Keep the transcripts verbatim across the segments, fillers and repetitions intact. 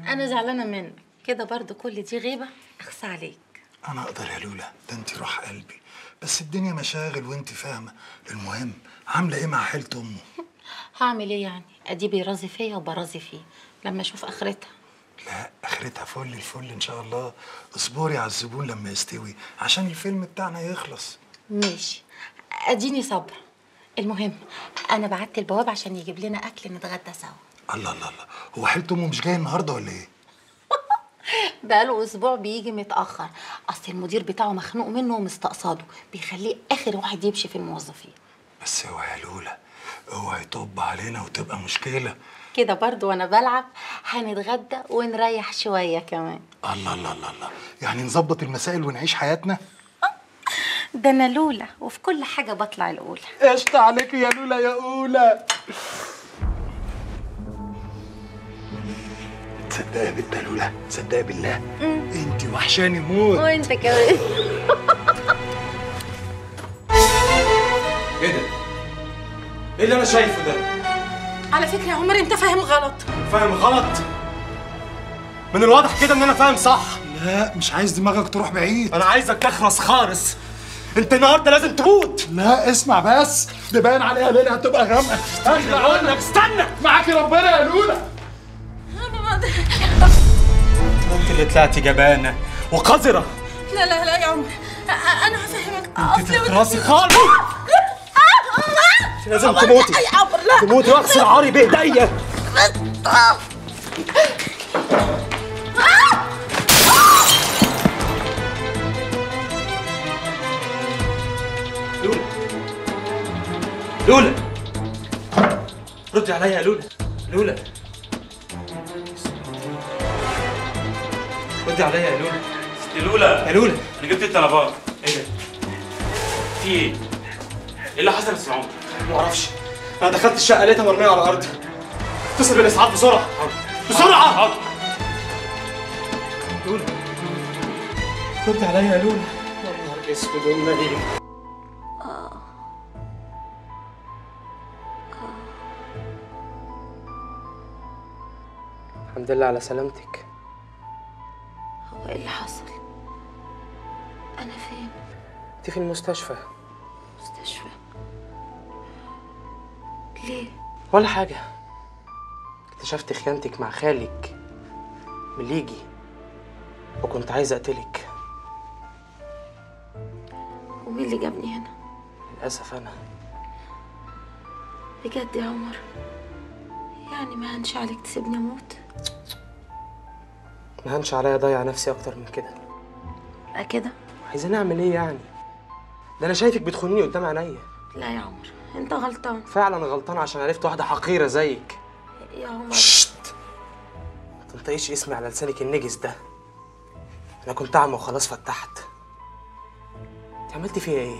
انا زعلانه منك كده برضو، كل دي غيبه. اخصى عليك. انا اقدر يا لولا، ده انت روح قلبي، بس الدنيا مشاغل وانت فاهمه. المهم عامله ايه مع حيله امه؟ هعمل ايه يعني؟ ادي بيرازي فيا وبرازي فيه، لما اشوف اخرتها. لا اخرتها فل الفل ان شاء الله. اصبري على الزبون لما يستوي عشان الفيلم بتاعنا يخلص. ماشي، اديني صبر. المهم انا بعت البواب عشان يجيب لنا اكل نتغدى سوا. الله الله الله، هو حيله امه مش جاي النهارده ولا ايه؟ بقاله اسبوع بيجي متاخر، اصل المدير بتاعه مخنوق منه ومستقصده، بيخليه اخر واحد يمشي في الموظفين. بس اوعي يا لولا، اوعي يطب علينا وتبقى مشكله. كده برضو وانا بلعب هنتغدى ونريح شويه كمان. الله الله الله الله، يعني نظبط المسائل ونعيش حياتنا. ده انا لولا وفي كل حاجه بطلع الاولى. قشطة عليكي يا لولا يا اولى. تصدقي يا بنت لولا، تصدقي بالله انت وحشاني موت. وانت كمان. ايه ده؟ ايه اللي انا شايفه ده؟ على فكره يا عمر انت فاهم غلط. فاهم غلط؟ من الواضح كده ان انا فاهم صح. لا مش عايز دماغك تروح بعيد. انا عايزك تخرس خالص. انت النهارده لازم تموت. لا اسمع بس، ده باين عليها ليله هتبقى غامقه. استنى اقول لك، استنى. معاكي ربنا يا لولا. انت اللي طلعتي جبانه وقذره. لا لا لا يا عمر، انا هفهمك. انت تخرسي خالص. انت لازم تموتي. يا عمر لا تموتي واغسل عاري بايديا. لولا لولا ردي عليا يا لولا. لولا ردي عليا يا لولا. ست لولا يا لولا انا جبت الطلبات. ايه ده؟ في ايه؟ ايه اللي حصل يا استاذ عمر؟ ما اعرفش، انا دخلت الشقه لقيتها مرميه على الارض. اتصل بالاسعاف بسرعه بسرعه. حاضر. لولا ردي عليا يا لولا. يا نهار اسود ومنيل. الحمد لله على سلامتك. هو ايه اللي حصل؟ انا فين؟ انت في المستشفى. مستشفى؟ ليه؟ ولا حاجة، اكتشفت خيانتك مع خالك مليجي وكنت عايز اقتلك. ومين اللي جابني هنا؟ للأسف أنا. بجد يا عمر؟ يعني ما هنش عليك تسيبني اموت؟ ما هنش عليا اضيع نفسي اكتر من كده. بقى كده؟ عايزين اعمل ايه يعني؟ ده انا شايفك بتخونيني قدام عينيا. لا يا عمر انت غلطان. فعلا غلطان عشان عرفت واحدة حقيرة زيك. يا عمر شت ما تنطقيش اسمي على لسانك النجس ده. انا كنت اعمى وخلاص فتحت. انت عملتي فيا ايه؟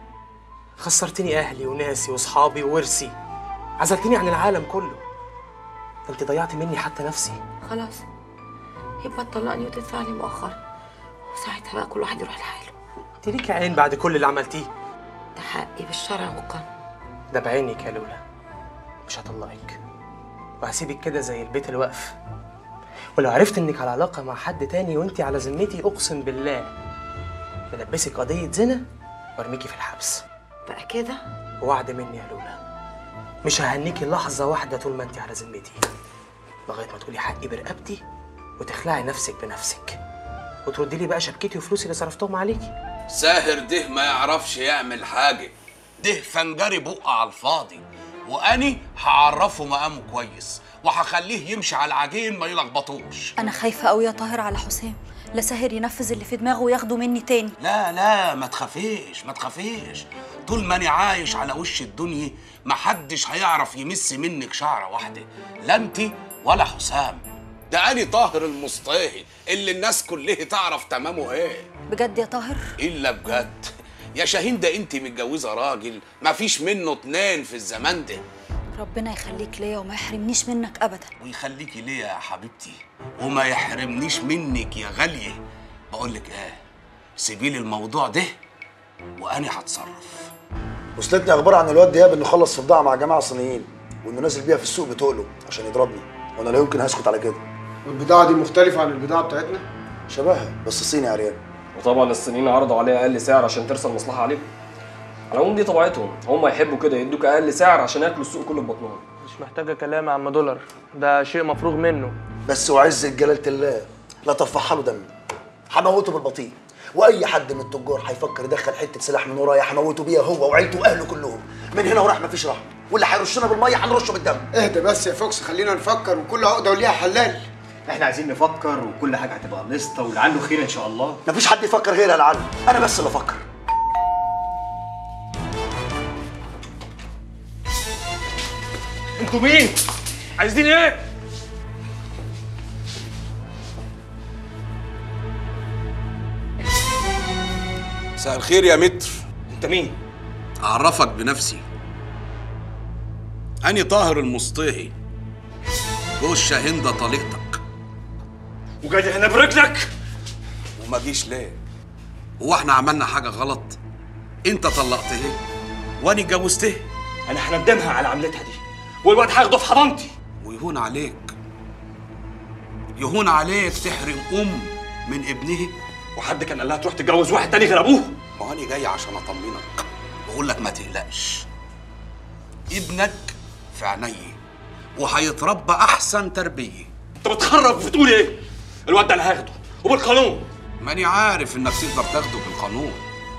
خسرتني اهلي وناسي واصحابي وورثي، عزلتني عن العالم كله. ده انت ضيعتي مني حتى نفسي. خلاص يبقى تطلقني وتدفع لي مؤخر، وساعتها بقى كل واحد يروح لحاله. انت ليكي عين بعد كل اللي عملتيه. ده حقي بالشرع والقانون. ده بعينك يا لولا. مش هطلقك وهسيبك كده زي البيت الوقف، ولو عرفت انك على علاقه مع حد تاني وانت على ذمتي اقسم بالله بلبسك قضيه زنا وارميكي في الحبس. بقى كده؟ وعد مني يا لولا، مش ههنيكي لحظه واحده طول ما انت على ذمتي، لغايه ما تقولي حقي برقبتي وتخلعي نفسك بنفسك وتردي لي بقى شبكتي وفلوسي اللي صرفتهم عليكي. ساهر ده ما يعرفش يعمل حاجه، ده فنجري بقى على الفاضي، واني هعرفه مقامه كويس وهخليه يمشي على العجين ما يلخبطوش. انا خايفه قوي يا طاهر على حسام، لا ساهر ينفذ اللي في دماغه وياخده مني تاني. لا لا ما تخافيش ما تخافيش، طول ما انا عايش على وش الدنيا محدش هيعرف يمس منك شعره واحده، لا انت ولا حسام. ده أنا طاهر المصطاهي اللي الناس كلها تعرف تمامه ايه. بجد يا طاهر؟ الا بجد يا شاهين، ده انت متجوزه راجل ما فيش منه اتنين في الزمان ده. ربنا يخليك ليا وما يحرمنيش منك ابدا. ويخليكي ليا يا حبيبتي وما يحرمنيش منك يا غاليه. بقول لك ايه، سيبي لي الموضوع ده وانا هتصرف. وصلتني اخبار عن الواد دياب انه خلص صداعه مع جماعه صينيين وانه نازل بيها في السوق بتقله عشان يضربني، وانا لا يمكن هسكت على كده. والبضاعه دي مختلفه عن البضاعه بتاعتنا؟ شبهها بس صيني عريان. وطبعا الصينيين عرضوا عليها اقل سعر عشان ترسل مصلحه عليهم. على العموم دي طبيعتهم، هم يحبوا كده يدوك اقل سعر عشان ياكلوا السوق كله ببطنهم. مش محتاجه كلام يا عم دولار، ده شيء مفروغ منه. بس وعزة جلالة الله لا ترفعها له دم، هموته بالبطيء. واي حد من التجار هيفكر يدخل حته سلاح من ورايا هموته بيها هو وعيلته واهله كلهم. من هنا وراح مفيش رحمه، واللي هيرشنا بالميه هنرشه بالدم. اهدى بس يا فوكس، خلينا نفكر وكل عقده وليها حلال. احنا عايزين نفكر وكل حاجه هتبقى قسطه ولعله خير ان شاء الله. مفيش حد يفكر غيرها لعله، انا بس اللي افكر. انتوا مين؟ عايزين ايه؟ مساء الخير يا متر. انت مين؟ اعرفك بنفسي، أنا طاهر المصطهي، جوز شاهندة طليقتك. وجاي هنا برجلك؟ وما جيش ليه؟ هو احنا عملنا حاجة غلط؟ انت طلقتها وانا اتجوزتها. انا هندمها على عملتها دي، والواد هاخده في حضانتي. ويهون عليك، يهون عليك تحرم ام من ابنها. وحد كان قال لها تروح تتجوز واحد تاني غير ابوه؟ ما هو انا جاي عشان اطمنك واقول لك ما تقلقش، ابنك في عيني وهيتربى احسن تربيه. انت بتخرب وبتقول ايه؟ الواد ده انا هاخده وبالقانون. ماني عارف انك تقدر تاخده بالقانون،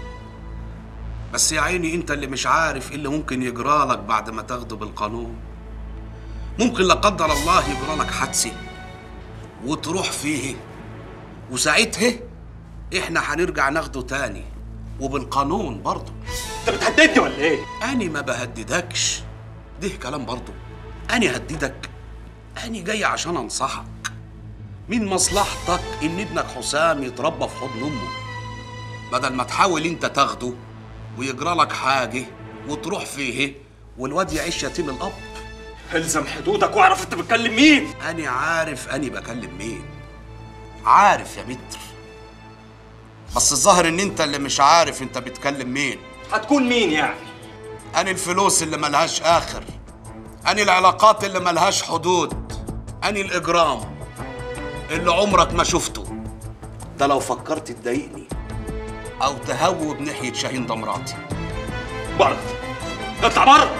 بس يا عيني انت اللي مش عارف ايه اللي ممكن يجرالك بعد ما تاخده بالقانون. ممكن لا قدر الله يجرالك حادثه وتروح فيه، وساعتها احنا هنرجع ناخده تاني وبالقانون برضه. انت بتهددني ولا ايه؟ أنا ما بهددكش، ده كلام برضه. أنا هددك؟ أنا جاي عشان أنصحك. من مصلحتك إن ابنك حسام يتربى في حضن أمه، بدل ما تحاول أنت تاخده ويجرالك حاجة وتروح فيه والواد يعيش يتيم الأب. الزم حدودك واعرف أنت بتكلم مين. أنا عارف أنا بكلم مين، عارف يا متر، بس الظاهر إن أنت اللي مش عارف أنت بتكلم مين. هتكون مين يعني؟ أنا الفلوس اللي ملهاش آخر، أنا العلاقات اللي ملهاش حدود، أنا الإجرام اللي عمرك ما شفته. ده لو فكرت تضايقني أو تهوب ناحية شاهين مراتي. بره، اطلع بره.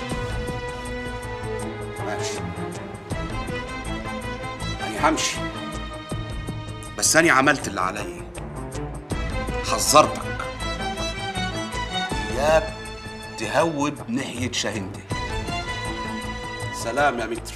ماشي، أنا همشي، بس أنا عملت اللي عليا، حذرتك إياك تهوب ناحية شاهندة. سلام يا متر.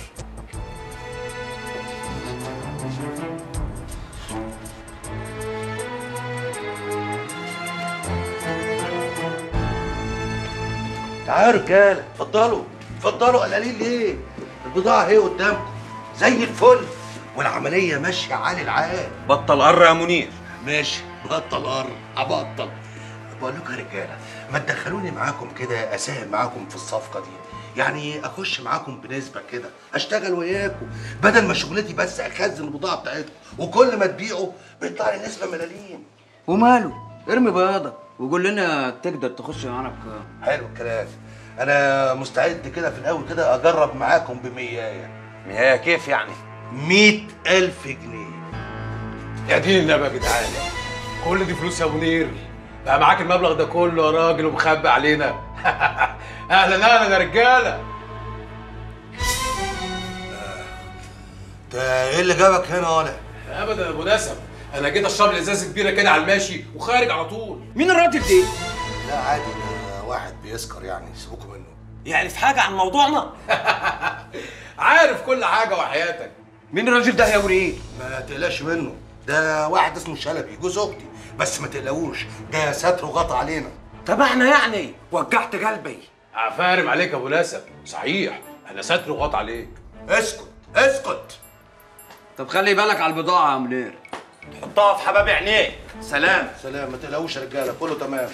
تعالوا يا رجاله، اتفضلوا اتفضلوا. قلقانين ليه؟ البضاعه اهي قدامكم زي الفل والعمليه ماشيه عالي العال. بطل قر يا منير. ماشي، بطل قر، هبطل. بقول لكم يا رجاله، ما تدخلوني معاكم كده، اساهم معاكم في الصفقه دي، يعني اخش معاكم بنسبه كده، اشتغل وياكم بدل ما شغلتي بس اخزن البضاعه بتاعتكم، وكل ما تبيعوا بيطلع لي نسبه ملاليم. وماله؟ ارمي بياضك وقول لنا تقدر تخش معانا بكام. حلو الكلام. انا مستعد كده في الاول كده اجرب معاكم بميايه. ميايه كيف يعني؟ مية ألف جنيه. يا دين النبي يا جدعان، كل دي فلوس يا منير؟ بقى معاك المبلغ ده كله يا راجل ومخبي علينا؟ اهلا اهلا يا رجاله. انت ايه اللي جابك هنا ولا؟ ابدا يا ابو نسب، انا جيت اشرب لي ازازه كبيره كده على الماشي وخارج على طول. مين الراجل ده؟ لا عادي، ده واحد بيسكر يعني، سيبوكوا منه. يعرف حاجه عن موضوعنا؟ عارف كل حاجه وحياتك. مين الراجل ده يا منير؟ ما تقلقش منه، ده واحد اسمه شلبي جوز اختي، بس ما تقلقوش ده ستر وغطى علينا. تبعنا يعني؟ وجعت قلبي. عفارم عليك يا ابو نسب، صحيح انا ستر وغطى عليك. اسكت اسكت. طب خلي بالك على البضاعه يا منير، حطها في حباب عينيك. سلام سلام، ما تقلقوش يا رجاله، كله تمام.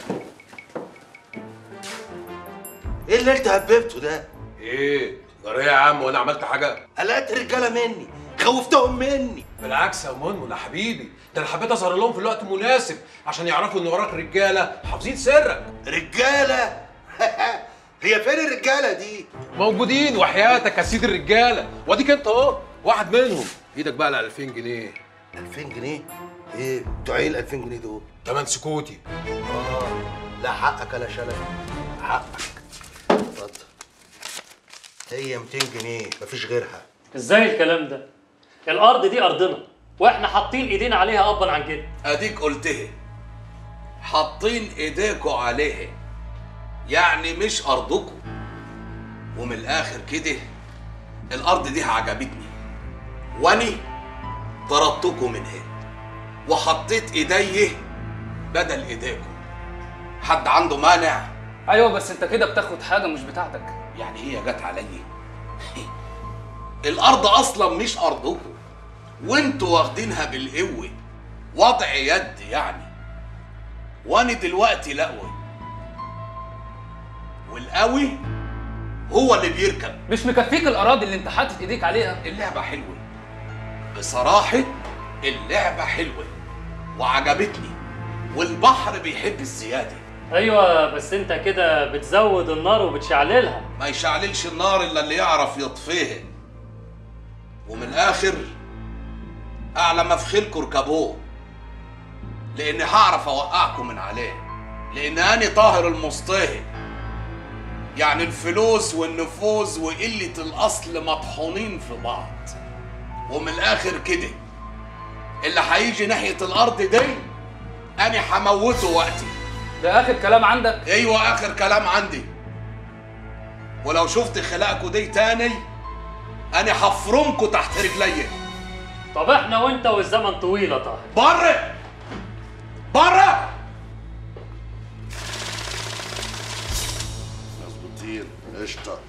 ايه اللي انت هببته ده؟ ايه؟ جرى يا عم وانا عملت حاجه؟ قلقت الرجاله مني، خوفتهم مني. بالعكس يا منمن يا حبيبي، ده انا حبيت اظهر لهم في الوقت المناسب عشان يعرفوا ان وراك رجاله حافظين سرك. رجاله؟ هي فين الرجاله دي؟ موجودين وحياتك يا سيدي الرجاله، واديك انت اهو واحد منهم. ايدك بقى على ألفين جنيه. ألفين جنيه؟ ايه بتوع ايه ال ألفين جنيه دول؟ تمن سكوتي. اه لا حقك يا شلبي، حقك. اتفضل. هي ميتين جنيه مفيش غيرها. ازاي الكلام ده؟ الارض دي ارضنا واحنا حاطين ايدينا عليها ابا عن جد. اديك قلتها، حاطين ايديكوا عليها، يعني مش ارضكم. ومن الاخر كده الارض دي عجبتني واني طردتكم منها وحطيت ايديه بدل ايديكم. حد عنده مانع؟ ايوه بس انت كده بتاخد حاجه مش بتاعتك. يعني هي جت عليا؟ الارض اصلا مش ارضكم وانتوا واخدينها بالقوه، وضع يد يعني. وانا دلوقتي لقوي والقوي هو اللي بيركب. مش مكفيك الاراضي اللي انت حاطط ايديك عليها؟ اللعبه حلوه بصراحه، اللعبه حلوه وعجبتني، والبحر بيحب الزياده. ايوه بس انت كده بتزود النار وبتشعللها. ما يشعللش النار الا اللي يعرف يطفيها. ومن الاخر اعلى ما في خيلكم اركبوه، لاني هعرف اوقعكم من عليه، لان انا طاهر المصطهي. يعني الفلوس والنفوذ وقله الاصل مطحونين في بعض. ومن الاخر كده اللي هيجي ناحيه الارض دي انا هموته وقتي. ده اخر كلام عندك؟ ايوه اخر كلام عندي. ولو شفت خلاقكوا دي تاني انا هفرمكوا تحت رجليا. طب احنا وانت والزمن طويل يا طاهر. بره بره. مظبوطين قشطه.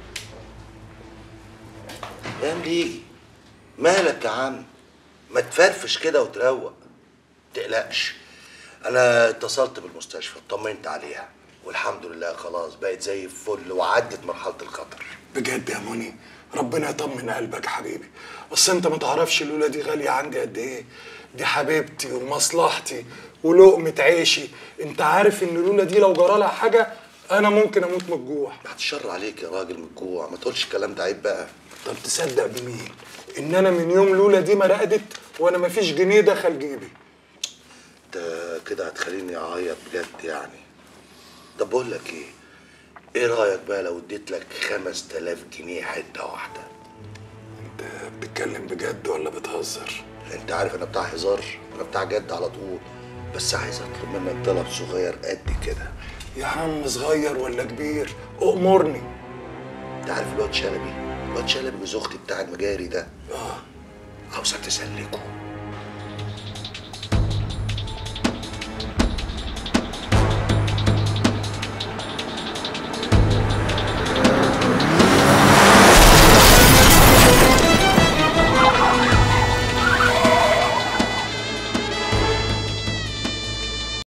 يا مليجي مالك يا عم؟ ما تفرفش كده وتروق، متقلقش. انا اتصلت بالمستشفى اطمنت عليها والحمد لله خلاص بقت زي الفل وعدت مرحله الخطر. بجد يا مني ربنا يطمن قلبك يا حبيبي. بس انت ما تعرفش اللوله دي غاليه عندي قد ايه. دي حبيبتي ومصلحتي ولقمه عيشي. انت عارف ان اللوله دي لو جرالها حاجه انا ممكن اموت من الجوع. بعد الشر عليك يا راجل من الجوع، ما تقولش الكلام ده عيب بقى. طب تصدق بمين ان انا من يوم لولا دي ما رقدت وانا ما فيش جنيه دخل جيبي. انت كده هتخليني اعيط بجد يعني. طب بقول لك ايه، ايه رايك بقى لو اديت لك خمس تلاف جنيه حته واحده؟ انت بتتكلم بجد ولا بتهزر؟ انت عارف انا بتاع هزار، انا بتاع جد على طول. بس عايز اطلب منك طلب صغير قد كده. يا عم صغير ولا كبير امرني. انت عارف الواد شلبي؟ الواد شلبي جوز اختي بتاع المجاري ده. اه عاوزك تسلكه